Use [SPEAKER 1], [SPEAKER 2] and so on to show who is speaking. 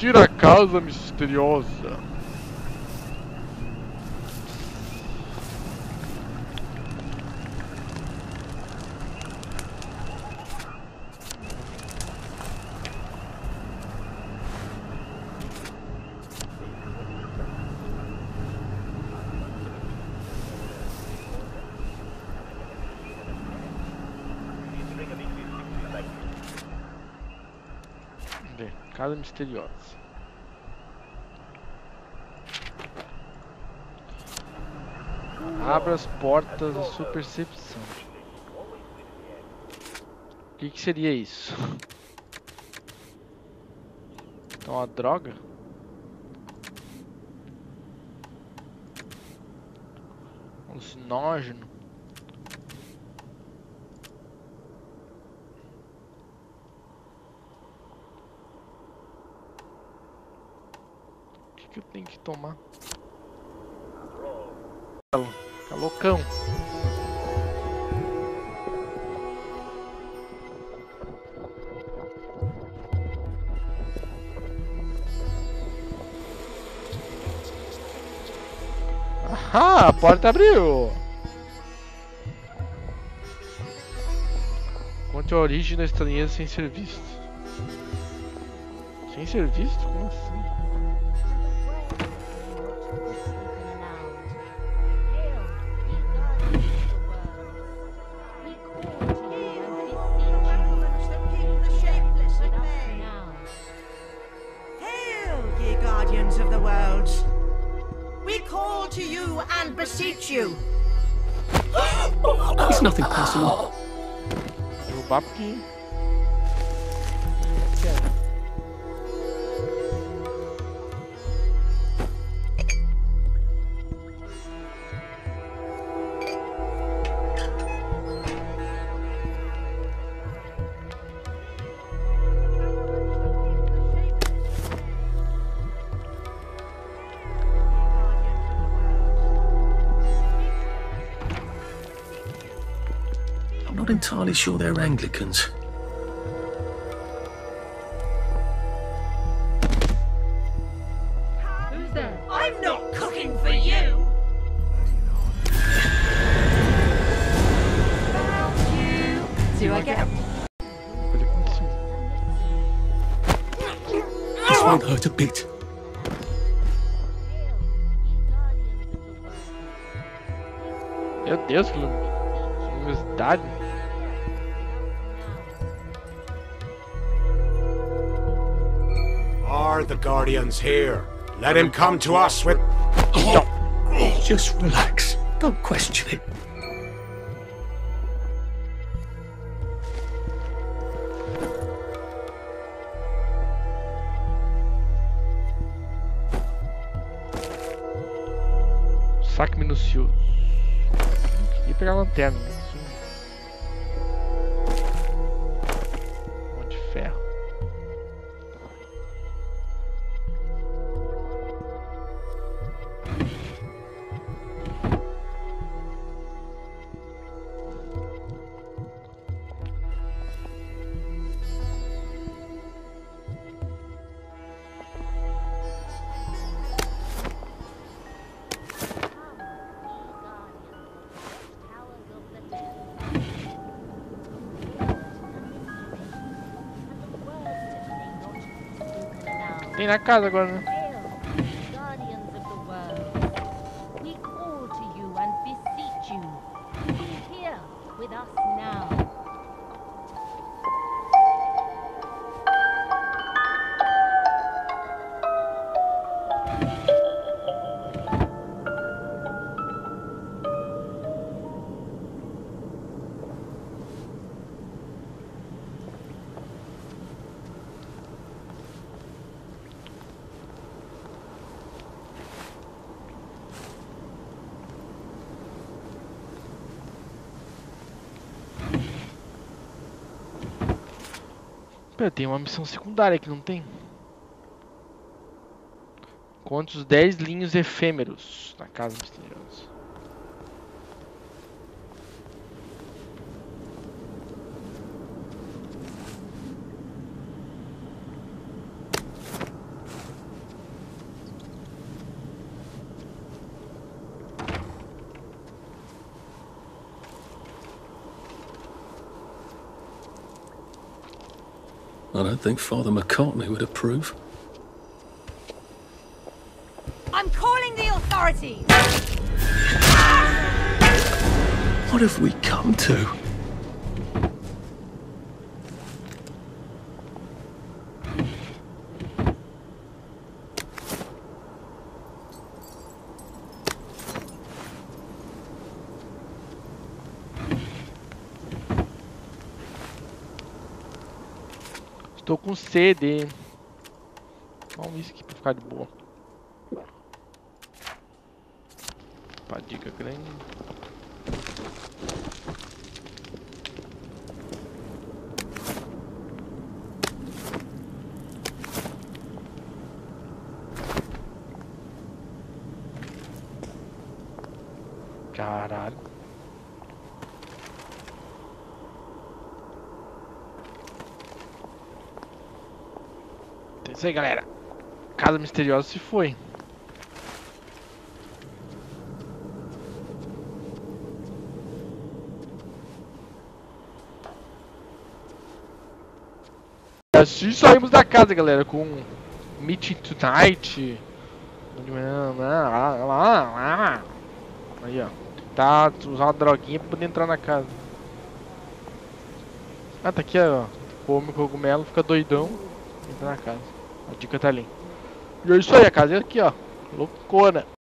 [SPEAKER 1] Investir a casa misteriosa. Casa misteriosa. Abra as portas da sua percepção. O que seria isso? É uma droga? Alucinógeno? O que eu tenho que tomar? Fica loucão. Ah, a porta abriu. Conte a origem da estranheza sem ser visto. Sem ser visto? Como assim?
[SPEAKER 2] It's nothing personal.
[SPEAKER 1] Derrubar porque...
[SPEAKER 2] I'm not entirely sure they're Anglicans.
[SPEAKER 3] Who's there? I'm not cooking for you! Found you! Do I get
[SPEAKER 2] This won't hurt a bit.
[SPEAKER 1] Meu Deus, que luminosidade.
[SPEAKER 4] Are the Guardians here? Let him come to us with...
[SPEAKER 2] Just relax. Don't question it.
[SPEAKER 1] Saque minucioso. E pegar a lanterna. Né? Um monte de ferro. Tem na casa agora, né?
[SPEAKER 3] Guardians of the world, we call to you and beseech you. Be here with us now.
[SPEAKER 1] Pera, tem uma missão secundária aqui, não tem? Conte os 10 linhos efêmeros na casa misteriosa.
[SPEAKER 2] I don't think Father McCartney would approve.
[SPEAKER 5] I'm calling the authorities!
[SPEAKER 2] What have we come to?
[SPEAKER 1] Estou com sede. Vamos isso aqui pra ficar de boa. Dica grande. Caralho. É isso aí, galera. Casa misteriosa se foi. Assim saímos da casa, galera, com Meeting Tonight. Aí, ó. Tá, usar uma droguinha pra poder entrar na casa. Ah, tá aqui, ó. Come o cogumelo, fica doidão. Entra na casa. A dica tá ali. E é isso aí, a casa é aqui, ó. Loucona.